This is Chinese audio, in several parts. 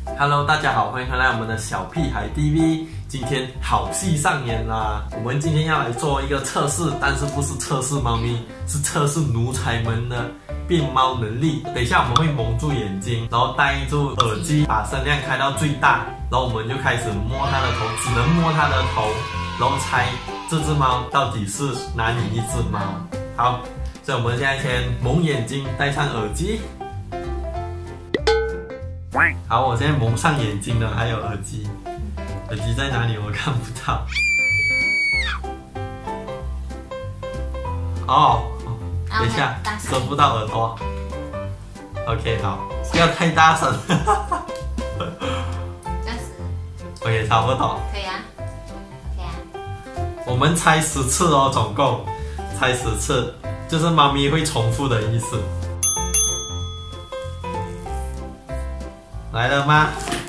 Hello， 大家好，欢迎回来我们的小屁孩 TV。今天好戏上演啦！我们今天要来做一个测试，但是不是测试猫咪，是测试奴才们的变猫能力。等一下我们会蒙住眼睛，然后戴住耳机，把声量开到最大，然后我们就开始摸它的头，只能摸它的头，然后猜这只猫到底是哪里一只猫。好，所以我们现在先蒙眼睛，戴上耳机。好，我现在蒙上眼睛了，还有耳机。耳机在哪里？我看不到。哦，等一下，遮不到耳朵。OK， 好，不要太大声。 这样子。 OK， 差不多。 可以啊。OK 啊。 我们猜10次哦，总共猜10次，就是猫咪会重复的意思。来了吗？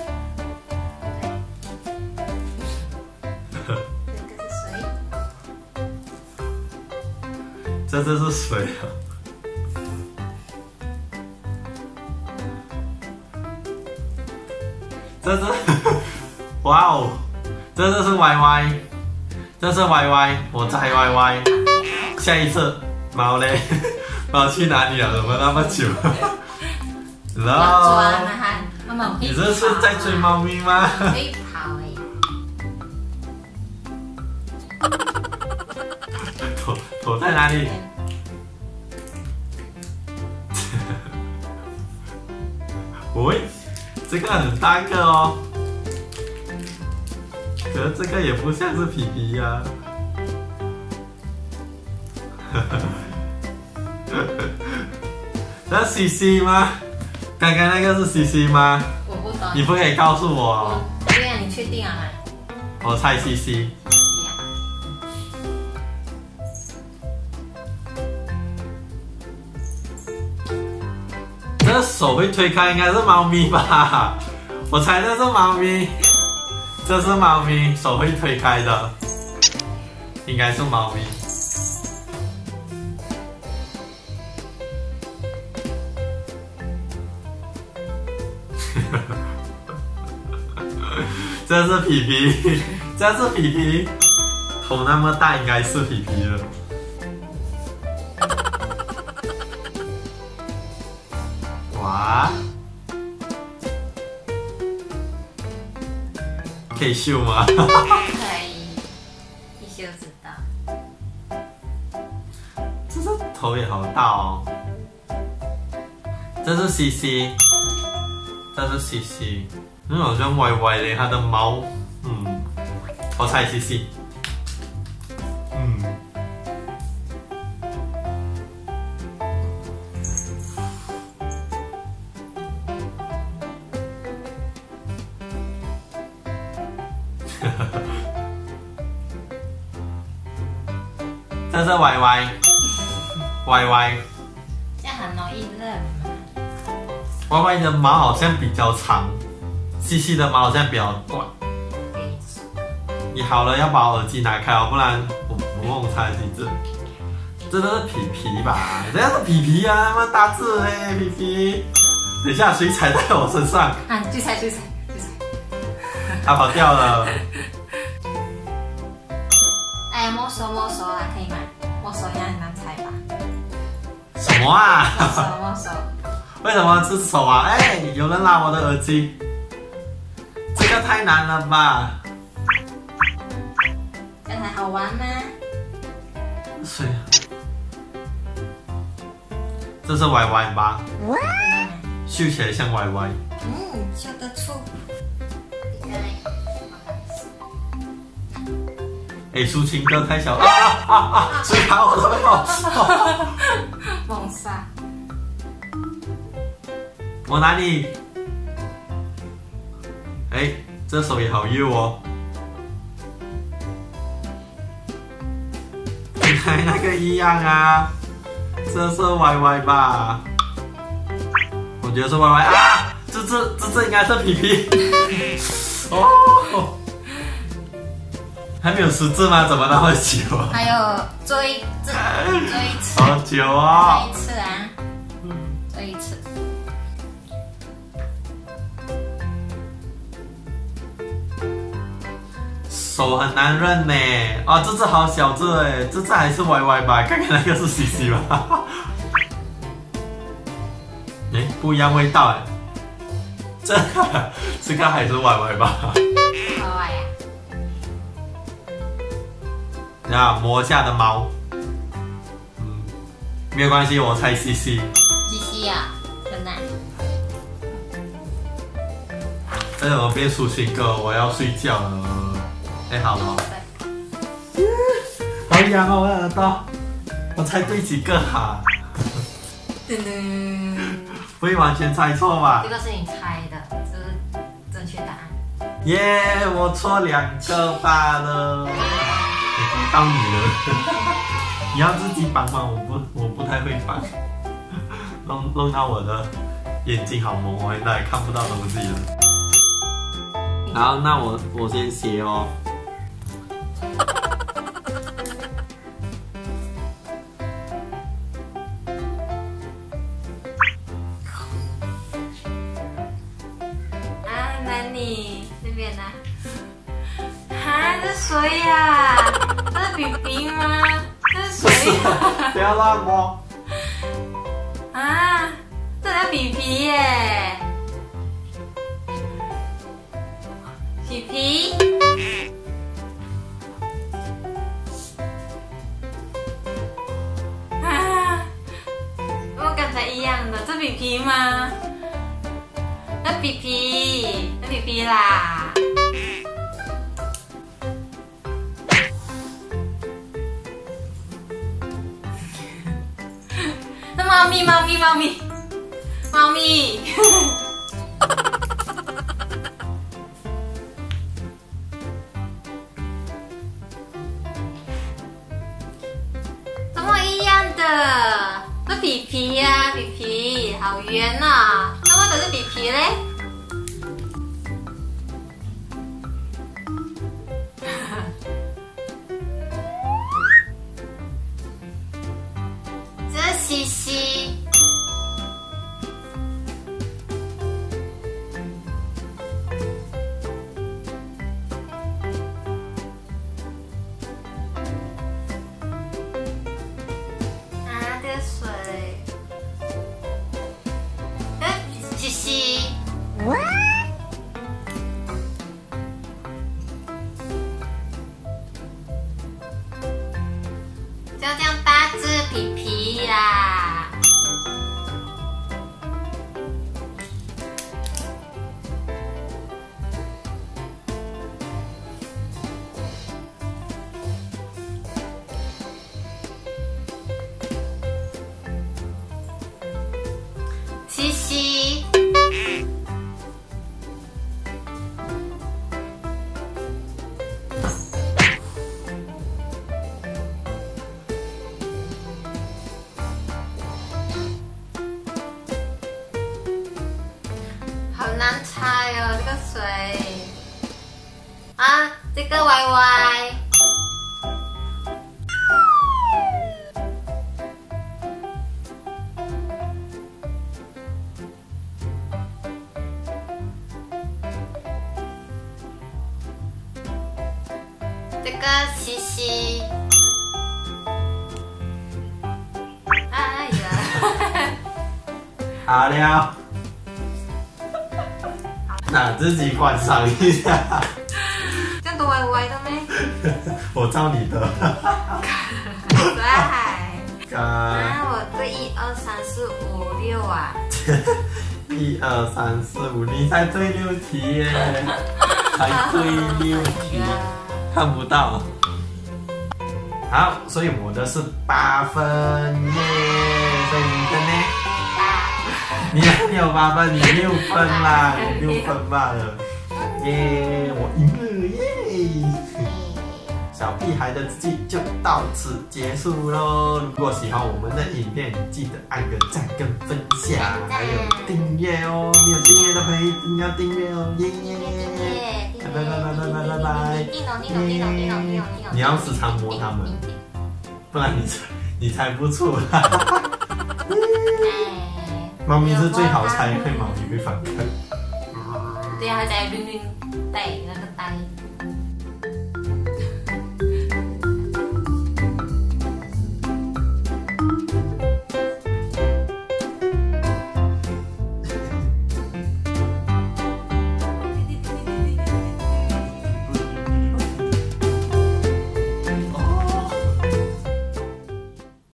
这是水啊！这是，哇哦！这是 YY， 这是 YY， 我猜 YY。下一次猫嘞，猫去哪里了？怎么那么久 ？Hello。 你这是在追猫咪吗？ 可以跑头在哪里？喂，这个很大个哦，可是这个也不像是皮皮呀。这是 CC 吗？刚刚那个是 CC 吗？ 我不懂。 你不可以告诉我。 对呀，你确定啊？ 我猜 CC。这手会推开，应该是猫咪吧？我猜这是猫咪，这是猫咪，手会推开的，应该是猫咪。这是皮皮，这是皮皮，头那么大，应该是皮皮了。哇，可以秀吗？ 可以，一秀知道。 这是头也好大哦。这是 CC， 这是 CC， 好像歪歪的，它的毛，我猜 CC。这是 YY， 这样很容易认嘛。 YY 的毛好像比较长，CC 的毛好像比较短。你好了，要把我耳机拿开哦，不然我忘猜几只。这都是皮皮吧？这是皮皮啊，那么大只嘞，皮皮。等一下，谁踩在我身上？ 啊，去踩。 它跑掉了。 哎，摸手啊，可以吗？摸手应该很难猜吧？ 什么啊？ 摸手。 为什么是手啊？哎，有人拉我的耳机，这个太难了吧？ 这样才好玩吗？ 谁？这是 YY 吧？秀起来像 YY。 秀得出。 哎，抒情歌太小啊！谁打我的背？ 梦杀。 我哪里？哎，这手也好幼哦。跟才那个一样啊，这是 YY 吧？我觉得是 YY 啊！这应该是皮皮。哦。还没有10次吗？怎么那么久啊？ 还有追一次， 好久啊！ 追一次啊，追一次。 手很难认呢。啊，这只好小只哎，这只还是 YY 吧？看看那个是 CC 吧。哎，不一样味道哎。这个还是 YY 吧？ 可爱呀。 啊，摸下的猫。没有关系，我猜 CC。 CC 啊，真的。 哎，我变抒情歌，我要睡觉了。哎，好了。好痒哦，我的耳朵。我猜对几个哈？ 噔噔。 不会完全猜错吧？ 这个是你猜的，这是正确答案。 耶，我错2个罢了。到你了。你要自己绑吗？我不太会绑，弄到我的眼睛好蒙，我现在看不到东西了。好，那我先写哦。 啊，那你那边呢？啊，这谁呀？这是比比吗？这是谁呀？ 不要乱摸。 啊，这是比比耶！皮皮。啊，我刚才一样的，这皮皮吗？那皮皮，那皮皮啦。那猫咪，猫咪，猫咪，猫咪。怎么一样的？这皮皮呀，皮皮，好圆啊！怎么都是皮皮嘞？这是西西。就这样大只皮皮啦。西西。好难猜哦，这个谁？啊，这个 YY。这个西西。哎呀。 好了。那自己观赏一下。 这样都歪歪的咩？ 我照你的。 可爱。 啊， 我对1、2、3、4、5、6啊。 1、2、3、4、5，你才对6题耶，才对6题，看不到。好，所以我的是8分耶，所以你的呢？你还没有8分，你6分啦，你6分罢了。耶，我赢了耶！小屁孩的日记就到此结束喽。如果喜欢我们的影片，记得按个赞跟分享，还有订阅哦。没有订阅的朋友一定要订阅哦，耶！拜拜拜拜拜拜拜拜！你要时常摸它们，不然你猜不出来。貓咪是最好猜，会猫咪会反抗。 對啊，佢就係亂亂地嗰個低。